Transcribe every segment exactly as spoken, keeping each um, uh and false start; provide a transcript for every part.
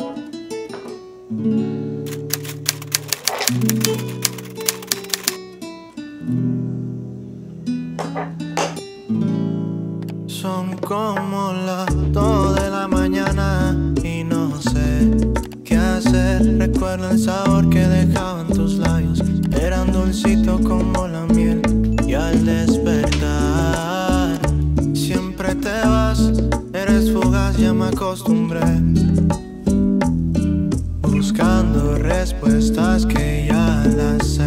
Son como las dos de la mañana y no sé qué hacer. Recuerdo el sabor que dejaban tus labios, eran dulcitos como la miel. Y al despertar siempre te vas, eres fugaz, ya me acostumbré, buscando respuestas que ya las sé.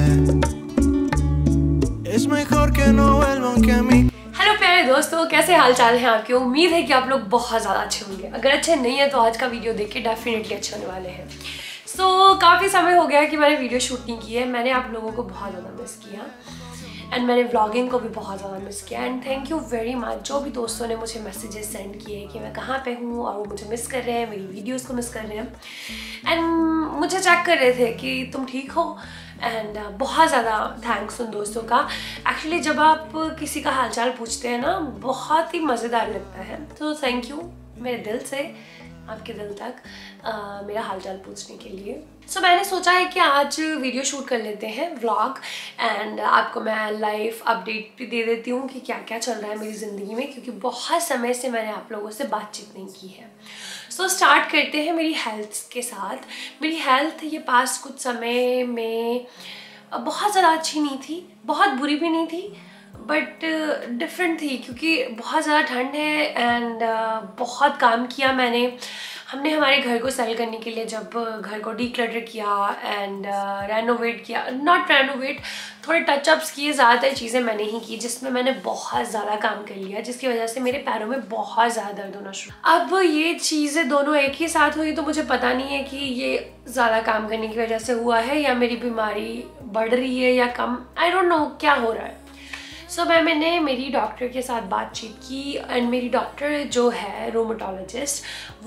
Es mejor que no vuelvan que a mí. हेलो प्यारे दोस्तों, कैसे हाल चाल हैं आपके। उम्मीद है कि आप लोग बहुत ज़्यादा अच्छे होंगे। अगर अच्छे नहीं है तो आज का वीडियो देख के डेफिनेटली अच्छे होने वाले हैं। सो so, काफ़ी समय हो गया कि मैंने वीडियो शूट नहीं की है। मैंने आप लोगों को बहुत ज़्यादा मिस किया एंड मैंने व्लॉगिंग को भी बहुत ज़्यादा मिस किया। And thank you very much जो भी दोस्तों ने मुझे मैसेजेस सेंड किए कि मैं कहाँ पे हूँ और वो मुझे मिस कर रहे हैं, मेरी वीडियोस को मिस कर रहे हैं एंड मुझे चेक कर रहे थे कि तुम ठीक हो। एंड uh, बहुत ज़्यादा थैंक्स उन दोस्तों का। एक्चुअली जब आप किसी का हालचाल पूछते हैं ना, बहुत ही मज़ेदार लगता है। तो थैंक यू मेरे दिल से आपके दिल तक uh, मेरा हालचाल पूछने के लिए। सो so, मैंने सोचा है कि आज वीडियो शूट कर लेते हैं, व्लॉग, एंड आपको मैं लाइव अपडेट भी दे देती हूँ कि क्या क्या चल रहा है मेरी ज़िंदगी में, क्योंकि बहुत समय से मैंने आप लोगों से बातचीत नहीं की है। सो so, स्टार्ट करते हैं मेरी हेल्थ के साथ। मेरी हेल्थ ये पास कुछ समय में बहुत ज़्यादा अच्छी नहीं थी, बहुत बुरी भी नहीं थी, बट डिफरेंट थी क्योंकि बहुत ज़्यादा ठंड है एंड uh, बहुत काम किया मैंने। हमने हमारे घर को सेल करने के लिए जब घर को डीक्लटर किया एंड रेनोवेट किया, नॉट रेनोवेट, थोड़े टचअप्स किए, ज़्यादातर चीज़ें मैंने ही की जिसमें मैंने बहुत ज़्यादा काम कर लिया, जिसकी वजह से मेरे पैरों में बहुत ज़्यादा दर्द होना शुरू। अब ये चीज़ें दोनों एक ही साथ हुई तो मुझे पता नहीं है कि ये ज़्यादा काम करने की वजह से हुआ है या मेरी बीमारी बढ़ रही है या कम, आई डोंट नो क्या हो रहा है। सो so, मैं मैंने मेरी डॉक्टर के साथ बातचीत की एंड मेरी डॉक्टर जो है रोमेटोलॉजिस्ट,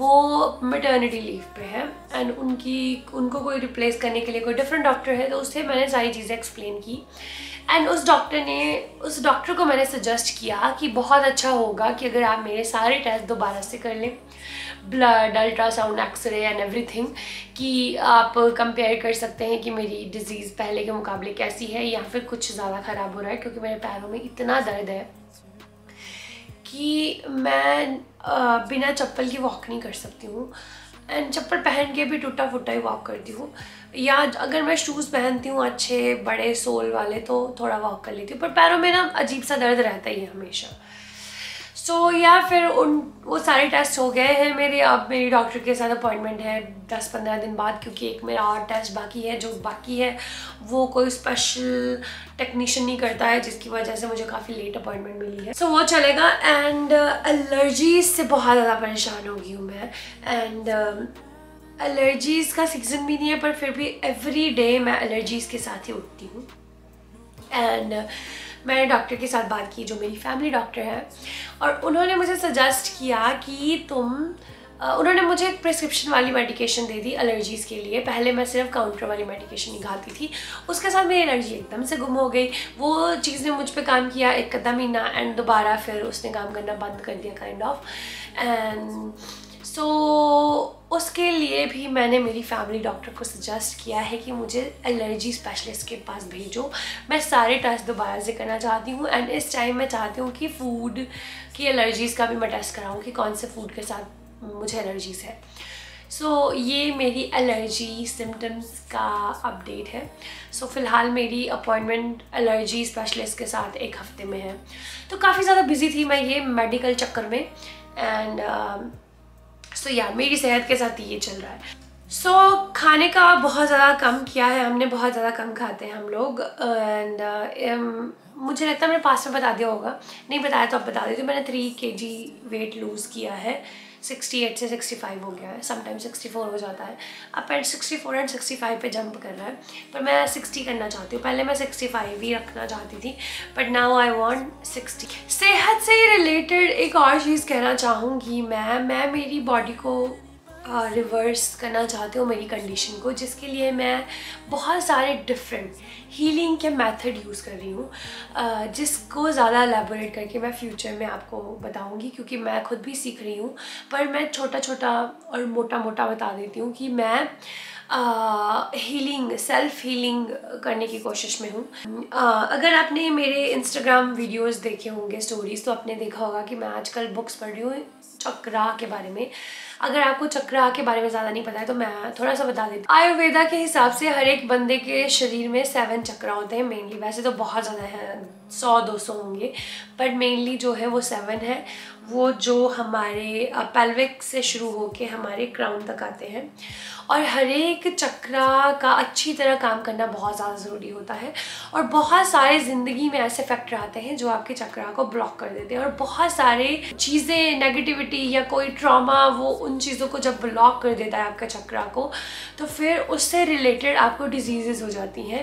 वो मैटरनिटी लीव पे है एंड उनकी उनको कोई रिप्लेस करने के लिए कोई डिफरेंट डॉक्टर है। तो उससे मैंने सारी चीज़ें एक्सप्लेन की एंड उस डॉक्टर ने उस डॉक्टर को मैंने सजेस्ट किया कि बहुत अच्छा होगा कि अगर आप मेरे सारे टेस्ट दोबारा से कर लें, blood, ultrasound, x ray and everything, कि आप कंपेयर कर सकते हैं कि मेरी डिज़ीज़ पहले के मुकाबले कैसी है या फिर कुछ ज़्यादा ख़राब हो रहा है, क्योंकि मेरे पैरों में इतना दर्द है कि मैं आ, बिना चप्पल की वॉक नहीं कर सकती हूँ एंड चप्पल पहन के भी टूटा फुटा ही वॉक करती हूँ, या अगर मैं शूज़ पहनती हूँ अच्छे बड़े सोल वाले तो थोड़ा वॉक कर लेती हूँ, पर पैरों में ना अजीब सा दर्द रहता ही है हमेशा। सो so, या फिर उन वो सारे टेस्ट हो गए हैं मेरे। अब मेरी डॉक्टर के साथ अपॉइंटमेंट है दस पंद्रह दिन बाद, क्योंकि एक मेरा और टेस्ट बाकी है, जो बाकी है वो कोई स्पेशल टेक्नीशियन नहीं करता है, जिसकी वजह से मुझे काफ़ी लेट अपॉइंटमेंट मिली है। सो so, वो चलेगा। एंड एलर्जीज से बहुत ज़्यादा परेशान हो गई हूँ मैं एंड एलर्जीज़ का सीज़न भी नहीं है, पर फिर भी एवरी डे मैं एलर्जीज़ के साथ ही उठती हूँ। एंड uh, मैंने डॉक्टर के साथ बात की जो मेरी फैमिली डॉक्टर है, और उन्होंने मुझे सजेस्ट किया कि तुम uh, उन्होंने मुझे एक प्रिस्क्रिप्शन वाली मेडिकेशन दे दी एलर्जीज़ के लिए। पहले मैं सिर्फ काउंटर वाली मेडिकेशन ही खाती थी, उसके साथ मेरी एलर्जी एकदम से गुम हो गई। वो चीज़ ने मुझ पे काम किया एक आधा महीना एंड दोबारा फिर उसने काम करना बंद कर दिया kind of. And so so, उसके लिए भी मैंने मेरी फैमिली डॉक्टर को सजेस्ट किया है कि मुझे एलर्जी स्पेशलिस्ट के पास भेजो। मैं सारे टेस्ट दोबारा से करना चाहती हूँ एंड इस टाइम मैं चाहती हूँ कि फ़ूड की एलर्जीज़ का भी मैं टेस्ट कराऊँ कि कौन से फूड के साथ मुझे एलर्जीज़ है। सो so, ये मेरी एलर्जी सिम्टम्स का अपडेट है। सो so, फ़िलहाल मेरी अपॉइंटमेंट एलर्जी स्पेशलिस्ट के साथ एक हफ़्ते में है, तो काफ़ी ज़्यादा बिजी थी मैं ये मेडिकल चक्कर में। एंड सो so, या yeah, मेरी सेहत के साथ ये चल रहा है। सो so, खाने का बहुत ज़्यादा कम किया है हमने, बहुत ज़्यादा कम खाते हैं हम लोग। एंड uh, um, मुझे लगता है मैंने पास में बता दिया होगा, नहीं बताया तो अब बता देती हूँ। मैंने थ्री के जी वेट लूज़ किया है, सिक्सटी एट से सिक्सटी फाइव हो गया है, समटाइम्स सिक्सटी फोर हो जाता है। अब पेट sixty four and sixty five पे जंप कर रहा है, पर मैं सिक्सटी करना चाहती हूँ। पहले मैं सिक्सटी फाइव ही रखना चाहती थी, but now I want sixty. सेहत से रिलेटेड एक और चीज़ कहना चाहूँगी मैं मैं मेरी बॉडी को रिवर्स करना चाहते हो मेरी कंडीशन को, जिसके लिए मैं बहुत सारे डिफरेंट हीलिंग के मेथड यूज़ कर रही हूँ, जिसको ज़्यादा एलेबोरेट करके मैं फ्यूचर में आपको बताऊँगी, क्योंकि मैं खुद भी सीख रही हूँ। पर मैं छोटा छोटा और मोटा मोटा बता देती हूँ कि मैं हीलिंग सेल्फ हीलिंग करने की कोशिश में हूँ। अगर आपने मेरे इंस्टाग्राम वीडियोस देखे होंगे, स्टोरीज, तो आपने देखा होगा कि मैं आजकल बुक्स पढ़ रही हूँ चक्रा के बारे में। अगर आपको चक्रा के बारे में ज़्यादा नहीं पता है तो मैं थोड़ा सा बता देती हूँ। आयुर्वेदा के हिसाब से हर एक बंदे के शरीर में सेवन चक्रा होते हैं मेनली। वैसे तो बहुत ज़्यादा है, सौ दो सौ होंगे, पर मेनली जो है वो सेवन है। वो जो हमारे पेल्विक से शुरू होके हमारे क्राउन तक आते हैं, और हर एक चक्रा का अच्छी तरह काम करना बहुत ज़्यादा ज़रूरी होता है। और बहुत सारे ज़िंदगी में ऐसे फैक्टर आते हैं जो आपके चक्रा को ब्लॉक कर देते हैं, और बहुत सारे चीज़ें, नेगेटिविटी या कोई ट्रॉमा, वो उन चीज़ों को जब ब्लॉक कर देता है आपका चक्रा को, तो फिर उससे रिलेटेड आपको डिजीज़ेस हो जाती हैं।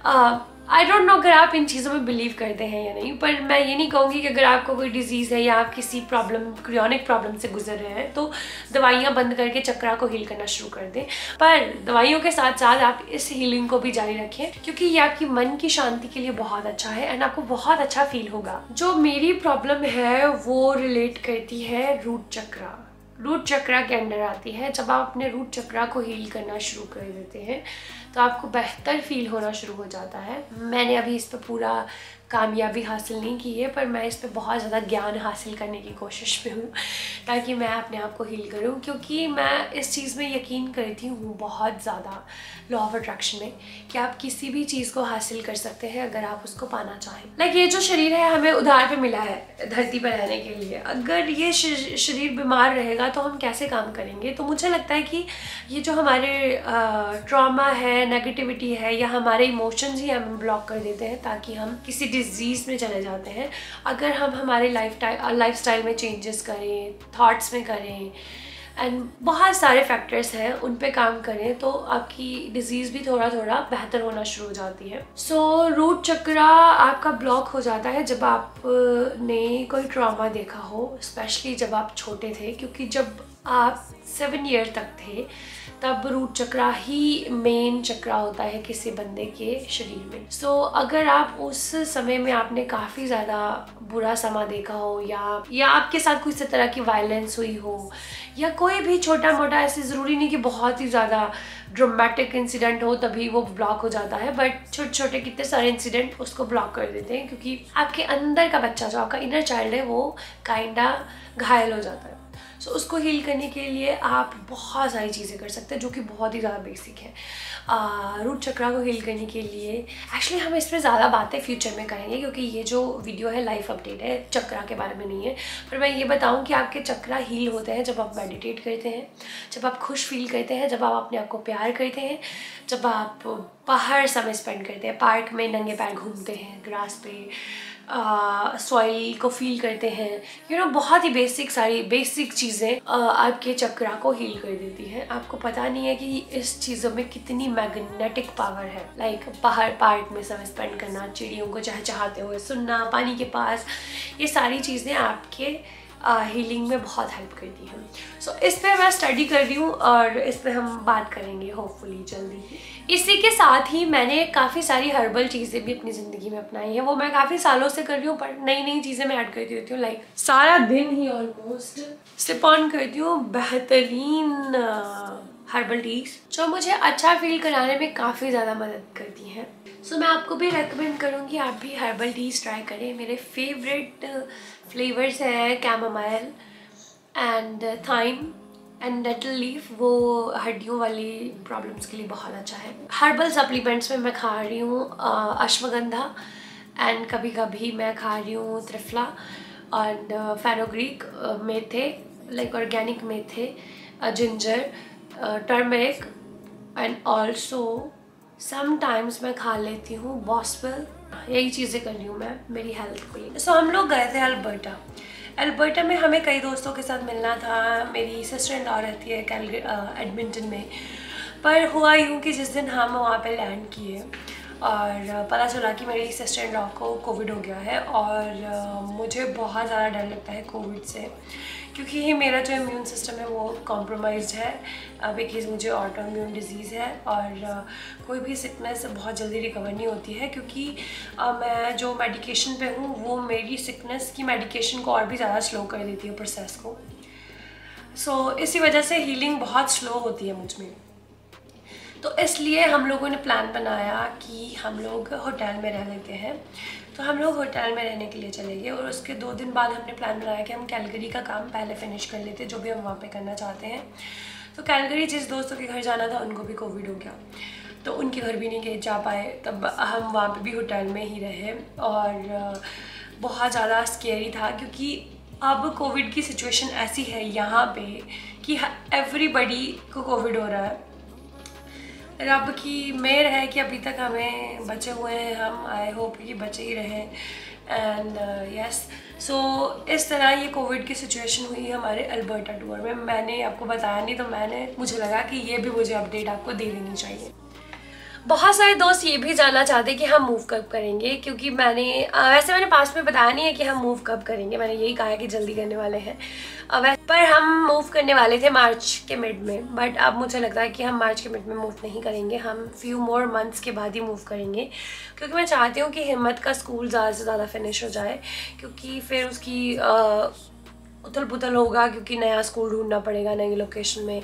आई डोंट नो अगर आप इन चीज़ों में बिलीव करते हैं या नहीं, पर मैं ये नहीं कहूँगी कि अगर आपको कोई डिजीज़ है या आप किसी प्रॉब्लम, क्रियोनिक प्रॉब्लम से गुजर रहे हैं, तो दवाइयाँ बंद करके चक्रा को हील करना शुरू कर दें। पर दवाइयों के साथ साथ आप इस हीलिंग को भी जारी रखें, क्योंकि ये आपकी मन की शांति के लिए बहुत अच्छा है एंड आपको बहुत अच्छा फील होगा। जो मेरी प्रॉब्लम है वो रिलेट करती है रूट चक्रा, रूट चक्रा के अंडर आती है। जब आप अपने रूट चक्रा को हील करना शुरू कर देते हैं तो आपको बेहतर फील होना शुरू हो जाता है। मैंने अभी इस पर पूरा कामयाबी हासिल नहीं की है, पर मैं इस पे बहुत ज़्यादा ज्ञान हासिल करने की कोशिश में हूँ ताकि मैं अपने आप को हील करूँ, क्योंकि मैं इस चीज़ में यकीन करती हूँ बहुत ज़्यादा, लॉ ऑफ अट्रैक्शन में, कि आप किसी भी चीज़ को हासिल कर सकते हैं अगर आप उसको पाना चाहें। लाइक ये जो शरीर है हमें उधार पे मिला है धरती पर रहने के लिए। अगर ये शरीर बीमार रहेगा तो हम कैसे काम करेंगे? तो मुझे लगता है कि ये जो हमारे ट्रॉमा है, नेगेटिविटी है, या हमारे इमोशंस ही हमें ब्लॉक कर देते हैं ताकि हम किसी डिजीज़ में चले जाते हैं। अगर हम हमारे लाइफ लाइफ स्टाइल में चेंजेस करें, थॉट्स में करें, एंड बहुत सारे फैक्टर्स हैं, उन पे काम करें, तो आपकी डिजीज़ भी थोड़ा थोड़ा बेहतर होना शुरू हो जाती है। सो रूट चक्रा आपका ब्लॉक हो जाता है जब आपने कोई ट्रॉमा देखा हो, स्पेशली जब आप छोटे थे, क्योंकि जब आप सेवन ईयर तक थे तब रूट चक्रा ही मेन चक्रा होता है किसी बंदे के शरीर में। सो so, अगर आप उस समय में आपने काफ़ी ज़्यादा बुरा समा देखा हो, या या आपके साथ कोई इस तरह की वायलेंस हुई हो, या कोई भी छोटा मोटा, ऐसे ज़रूरी नहीं कि बहुत ही ज़्यादा ड्रामेटिक इंसिडेंट हो तभी वो ब्लॉक हो जाता है, बट छोटे छोटे कितने सारे इंसिडेंट उसको ब्लॉक कर देते हैं, क्योंकि आपके अंदर का बच्चा, जो आपका इनर चाइल्ड है, वो काइंडा घायल हो जाता है। सो so, उसको हील करने के लिए आप बहुत सारी चीज़ें कर सकते हैं जो कि बहुत ही ज़्यादा बेसिक है। रूट चक्रा को हील करने के लिए एक्चुअली हम इस पर ज़्यादा बातें फ्यूचर में करेंगे, क्योंकि ये जो वीडियो है लाइफ अपडेट है, चक्रा के बारे में नहीं है। पर मैं ये बताऊं कि आपके चक्रा हील होते हैं जब आप मेडिटेट करते हैं, जब आप खुश फील करते हैं, जब आप अपने आप को प्यार करते हैं, जब आप बाहर समय स्पेंड करते हैं, पार्क में नंगे पैर घूमते हैं, ग्रास पे सॉइल uh, को फील करते हैं, यू नो बहुत ही बेसिक, सारी बेसिक चीज़ें uh, आपके चक्रा को हील कर देती हैं। आपको पता नहीं है कि इस चीज़ों में कितनी मैग्नेटिक पावर है। लाइक like, बाहर पार्क में समय स्पेंड करना, चिड़ियों को चहचहाते हुए सुनना, पानी के पास, ये सारी चीज़ें आपके हीलिंग uh, में बहुत हेल्प करती हैं। सो so, इस पर मैं स्टडी कर रही हूँ और इस पर हम बात करेंगे होपफुली जल्दी। इसी के साथ ही मैंने काफ़ी सारी हर्बल चीज़ें भी अपनी ज़िंदगी में अपनाई हैं। वो मैं काफ़ी सालों से कर रही हूँ, पर नई नई चीज़ें मैं ऐड करती रहती हूँ। लाइक सारा दिन ही ऑलमोस्ट सिप ऑन करती हूँ बेहतरीन हर्बल टीज, जो मुझे अच्छा फील कराने में काफ़ी ज़्यादा मदद करती हैं। सो so, मैं आपको भी रेकमेंड करूँगी आप भी हर्बल टीज ट्राई करें। मेरे फेवरेट फ्लेवर्स हैं chamomile and thyme and nettle leaf, वो हड्डियों वाली प्रॉब्लम्स के लिए बहुत अच्छा है। हर्बल सप्लीमेंट्स में मैं खा रही हूँ अश्वगंधा, एंड कभी कभी मैं खा रही हूँ त्रिफला एंड फेनोग्रीक, मेथे, लाइक ऑर्गेनिक मेथे, ginger, turmeric, and also sometimes मैं खा लेती हूँ बॉसवेल। यही चीज़ें कर रही हूँ मैं मेरी हेल्थ को लिए। सो so, हम लोग गए थे अल्बर्टा। अल्बर्टा में हमें कई दोस्तों के साथ मिलना था। मेरी सिस्टर इन लॉ रहती है कैलगरी एडमिंटन में। पर हुआ यूँ कि जिस दिन हम वहाँ पे लैंड किए और पता चला कि मेरी सिस्टर इन लॉ को कोविड हो गया है, और मुझे बहुत ज़्यादा डर लगता है कोविड से, क्योंकि मेरा जो इम्यून सिस्टम है वो कॉम्प्रोमाइज्ड है बिकॉज मुझे ऑटो इम्यून डिजीज़ है और uh, कोई भी सिकनेस बहुत जल्दी रिकवर नहीं होती है क्योंकि uh, मैं जो मेडिकेशन पे हूँ वो मेरी सिकनेस की मेडिकेशन को और भी ज़्यादा स्लो कर देती है प्रोसेस को। सो so, इसी वजह से हीलिंग बहुत स्लो होती है मुझ में। तो इसलिए हम लोगों ने प्लान बनाया कि हम लोग होटल में रह लेते हैं। तो हम लोग होटल में रहने के लिए चले गए और उसके दो दिन बाद हमने प्लान बनाया कि हम कैलगरी का काम पहले फिनिश कर लेते जो भी हम वहाँ पे करना चाहते हैं। तो कैलगरी जिस दोस्तों के घर जाना था उनको भी कोविड हो गया, तो उनके घर भी नहीं गए जा पाए। तब हम वहाँ पे भी होटल में ही रहे और बहुत ज़्यादा स्केरी था क्योंकि अब कोविड की सिचुएशन ऐसी है यहाँ पे कि एवरीबडी को कोविड हो रहा है। रब की मेहर है कि अभी तक हमें बचे हुए हैं, हम आई होप कि बचे ही रहें। एंड यस सो इस तरह ये कोविड की सिचुएशन हुई हमारे अल्बर्टा टूर में। मैंने आपको बताया नहीं तो मैंने मुझे लगा कि ये भी मुझे अपडेट आपको दे देनी चाहिए। बहुत सारे दोस्त ये भी जानना चाहते हैं कि हम मूव कब करेंगे, क्योंकि मैंने वैसे मैंने पास में बताया नहीं है कि हम मूव कब करेंगे, मैंने यही कहा है कि जल्दी करने वाले हैं। वैसे पर हम मूव करने वाले थे मार्च के मिड में, बट अब मुझे लगता है कि हम मार्च के मिड में मूव नहीं करेंगे, हम फ्यू मोर मंथ्स के बाद ही मूव करेंगे। क्योंकि मैं चाहती हूँ कि हिम्मत का स्कूल ज़्यादा से ज़्यादा फिनिश हो जाए, क्योंकि फिर उसकी उथल पुथल होगा क्योंकि नया स्कूल ढूंढना पड़ेगा नई लोकेशन में।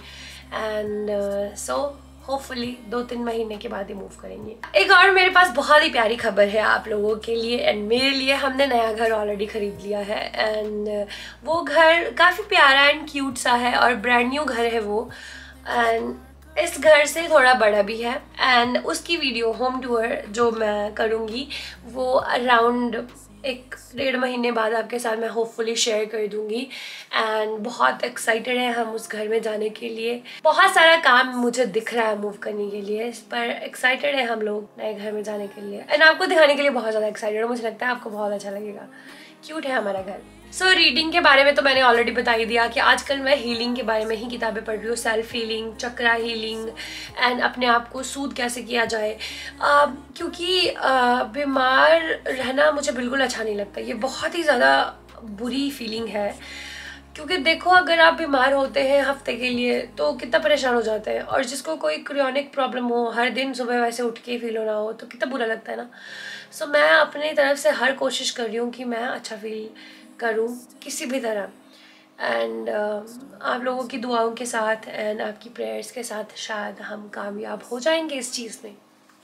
एंड सो होपफुली दो तीन महीने के बाद ही मूव करेंगे। एक और मेरे पास बहुत ही प्यारी खबर है आप लोगों के लिए एंड मेरे लिए। हमने नया घर ऑलरेडी ख़रीद लिया है एंड वो घर काफ़ी प्यारा एंड क्यूट सा है और ब्रांड न्यू घर है वो। एंड इस घर से थोड़ा बड़ा भी है एंड उसकी वीडियो होम टूर जो मैं करूँगी वो अराउंड एक डेढ़ महीने बाद आपके साथ मैं होपफुली शेयर कर दूंगी। एंड बहुत एक्साइटेड है हम उस घर में जाने के लिए। बहुत सारा काम मुझे दिख रहा है मूव करने के लिए, इस पर एक्साइटेड है हम लोग नए घर में जाने के लिए एंड आपको दिखाने के लिए बहुत ज़्यादा एक्साइटेड है। मुझे लगता है आपको बहुत अच्छा लगेगा, क्यूट है हमारा घर। सो so, रीडिंग के बारे में तो मैंने ऑलरेडी बता ही दिया कि आजकल मैं हीलिंग के बारे में ही किताबें पढ़ रही हूँ, self healing, chakra healing and अपने आप को सूद कैसे किया जाए। uh, क्योंकि uh, बीमार रहना मुझे बिल्कुल अच्छा नहीं लगता, ये बहुत ही ज़्यादा बुरी फीलिंग है। क्योंकि देखो अगर आप बीमार होते हैं हफ्ते के लिए तो कितना परेशान हो जाते हैं, और जिसको कोई क्रोनिक प्रॉब्लम हो, हर दिन सुबह वैसे उठ के फील होना हो तो कितना बुरा लगता है ना। सो so, मैं अपनी तरफ से हर कोशिश कर रही हूँ कि मैं अच्छा फील करूँ किसी भी तरह। एंड uh, आप लोगों की दुआओं के साथ एंड आपकी प्रेयर्स के साथ शायद हम कामयाब हो जाएंगे इस चीज़ में।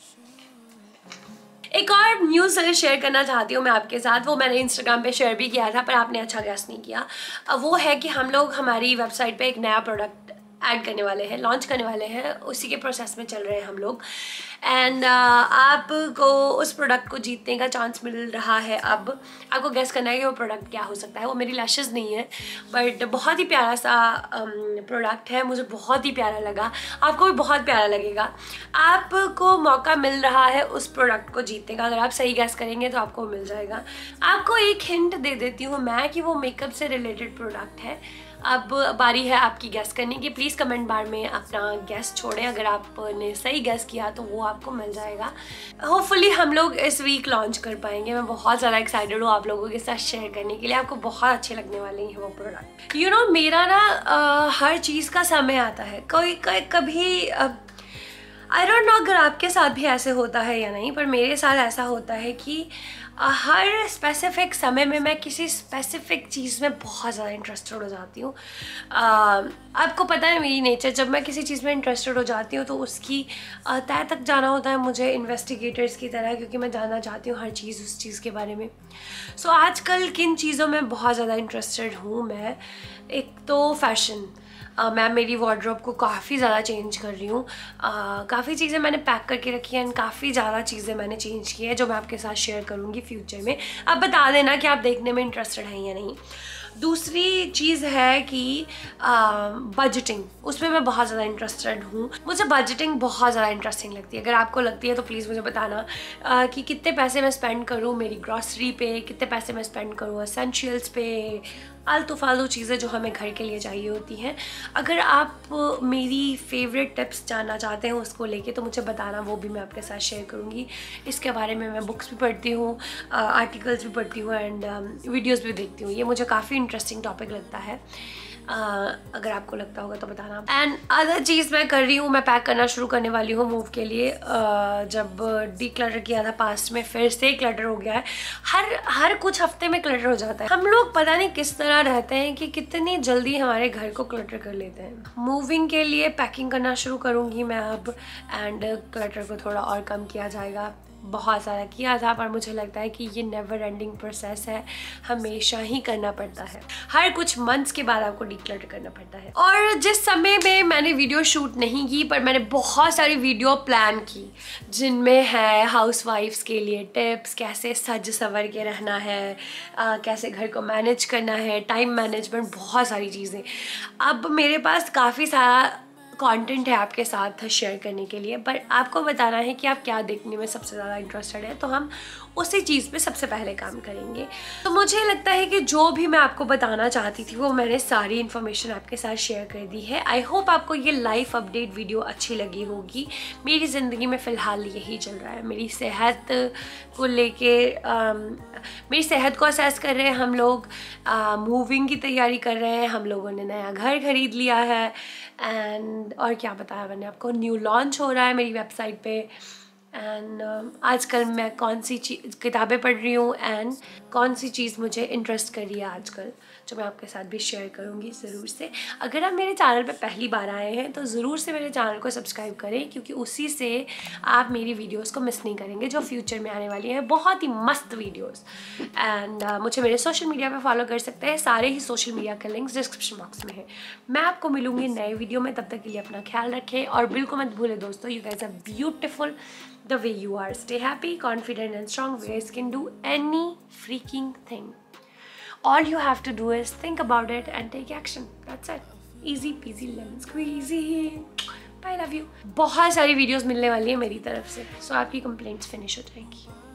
एक और न्यूज़ अगर शेयर करना चाहती हूँ मैं आपके साथ, वो मैंने इंस्टाग्राम पे शेयर भी किया था पर आपने अच्छा गेस नहीं किया। वो है कि हम लोग हमारी वेबसाइट पे एक नया प्रोडक्ट ऐड करने वाले हैं, लॉन्च करने वाले हैं, उसी के प्रोसेस में चल रहे हैं हम लोग। एंड uh, आपको उस प्रोडक्ट को जीतने का चांस मिल रहा है। अब आपको गेस करना है कि वो प्रोडक्ट क्या हो सकता है। वो मेरी लैशेज़ नहीं है बट बहुत ही प्यारा सा प्रोडक्ट um, है, मुझे बहुत ही प्यारा लगा, आपको भी बहुत प्यारा लगेगा। आपको मौका मिल रहा है उस प्रोडक्ट को जीतने का, अगर आप सही गेस करेंगे तो आपको मिल जाएगा। आपको एक हिंट दे देती हूँ मैं कि वो मेकअप से रिलेटेड प्रोडक्ट है। अब बारी है आपकी गैस करने की। प्लीज़ कमेंट बार में अपना गैस छोड़ें, अगर आपने सही गैस किया तो वो आपको मिल जाएगा। होपफुली हम लोग इस वीक लॉन्च कर पाएंगे। मैं बहुत ज़्यादा एक्साइटेड हूँ आप लोगों के साथ शेयर करने के लिए, आपको बहुत अच्छे लगने वाले हैं वो प्रोडक्ट। यू नो मेरा ना आ, हर चीज़ का समय आता है, कोई कभी आई डोंट नो अगर आपके साथ भी ऐसे होता है या नहीं, पर मेरे साथ ऐसा होता है कि हर स्पेसिफिक समय में मैं किसी स्पेसिफिक चीज़ में बहुत ज़्यादा इंटरेस्टेड हो जाती हूँ। आपको पता है मेरी नेचर, जब मैं किसी चीज़ में इंटरेस्टेड हो जाती हूँ तो उसकी तह तक जाना होता है मुझे इन्वेस्टिगेटर्स की तरह, क्योंकि मैं जानना चाहती हूँ हर चीज़ उस चीज़ के बारे में। सो so, आजकल किन चीज़ों में बहुत ज़्यादा इंटरेस्टेड हूँ मैं, एक तो फैशन। Uh, मैं मेरी वार्डरोब को काफ़ी ज़्यादा चेंज कर रही हूँ। uh, काफ़ी चीज़ें मैंने पैक करके रखी हैं, काफ़ी ज़्यादा चीज़ें मैंने चेंज की है जो मैं आपके साथ शेयर करूँगी फ्यूचर में। आप बता देना कि आप देखने में इंटरेस्टेड हैं या नहीं। दूसरी चीज़ है कि बजटिंग, उसमें मैं बहुत ज़्यादा इंटरेस्टेड हूँ। मुझे बजटिंग बहुत ज़्यादा इंटरेस्टिंग लगती है। अगर आपको लगती है तो प्लीज़ मुझे बताना uh, कि कितने पैसे मैं स्पेंड करूँ मेरी ग्रॉसरी पे, कितने पैसे मैं स्पेंड करूँ एसेंशियल्स पे, आलतू फालतू चीज़ें जो हमें घर के लिए चाहिए होती हैं। अगर आप मेरी फेवरेट टिप्स जानना चाहते हैं उसको लेके तो मुझे बताना, वो भी मैं आपके साथ शेयर करूँगी। इसके बारे में मैं बुक्स भी पढ़ती हूँ, आर्टिकल्स भी पढ़ती हूँ एंड वीडियोज़ भी देखती हूँ। ये मुझे काफ़ी इंटरेस्टिंग टॉपिक लगता है। Uh, अगर आपको लगता होगा तो बताना। एंड अदर चीज़ मैं कर रही हूँ, मैं पैक करना शुरू करने वाली हूँ मूव के लिए। uh, जब डी क्लटर किया था पास्ट में, फिर से क्लटर हो गया है। हर हर कुछ हफ्ते में क्लटर हो जाता है। हम लोग पता नहीं किस तरह रहते हैं कि कितनी जल्दी हमारे घर को क्लटर कर लेते हैं। मूविंग के लिए पैकिंग करना शुरू करूँगी मैं अब, एंड क्लटर को थोड़ा और कम किया जाएगा। बहुत सारा किया था पर मुझे लगता है कि ये नेवर एंडिंग प्रोसेस है, हमेशा ही करना पड़ता है। हर कुछ मंथ्स के बाद आपको डिक्लटर करना पड़ता है। और जिस समय में मैंने वीडियो शूट नहीं की पर मैंने बहुत सारी वीडियो प्लान की, जिनमें है हाउसवाइफ्स के लिए टिप्स, कैसे सज संवर के रहना है, आ, कैसे घर को मैनेज करना है, टाइम मैनेजमेंट, बहुत सारी चीज़ें। अब मेरे पास काफ़ी सारा कंटेंट है आपके साथ शेयर करने के लिए, पर आपको बताना है कि आप क्या देखने में सबसे ज़्यादा इंटरेस्टेड है, तो हम उसी चीज़ पे सबसे पहले काम करेंगे। तो मुझे लगता है कि जो भी मैं आपको बताना चाहती थी वो मैंने सारी इन्फॉर्मेशन आपके साथ शेयर कर दी है। आई होप आपको ये लाइफ अपडेट वीडियो अच्छी लगी होगी। मेरी ज़िंदगी में फ़िलहाल यही चल रहा है। मेरी सेहत को लेके मेरी सेहत को असेस कर रहे हैं हम लोग, मूविंग की तैयारी कर रहे हैं, हम लोगों ने नया घर खरीद लिया है, एंड और क्या बताया मैंने आपको, न्यू लॉन्च हो रहा है मेरी वेबसाइट पे। एंड uh, आजकल मैं कौन सी चीज़ किताबें पढ़ रही हूँ एंड कौन सी चीज़ मुझे इंटरेस्ट कर रही है आजकल, जो मैं आपके साथ भी शेयर करूँगी ज़रूर से। अगर आप मेरे चैनल पे पहली बार आए हैं तो ज़रूर से मेरे चैनल को सब्सक्राइब करें, क्योंकि उसी से आप मेरी वीडियोस को मिस नहीं करेंगे जो फ्यूचर में आने वाली हैं, बहुत ही मस्त वीडियोस। एंड uh, मुझे मेरे सोशल मीडिया पे फॉलो कर सकते हैं, सारे ही सोशल मीडिया के लिंक्स डिस्क्रिप्शन बॉक्स में है। मैं आपको मिलूँगी नए वीडियो में, तब तक के लिए अपना ख्याल रखें और बिल्कुल मत भूलें दोस्तों, you guys are beautiful the way you are. Stay happy, confident and strong. You guys can do any freaking thing. All you have to do is think about it and take action. That's it. Easy peasy lemon squeezy. Bye, love you. बहुत सारी videos मिलने वाली है मेरी तरफ से, so आपकी complaints finish हो जाएंगी।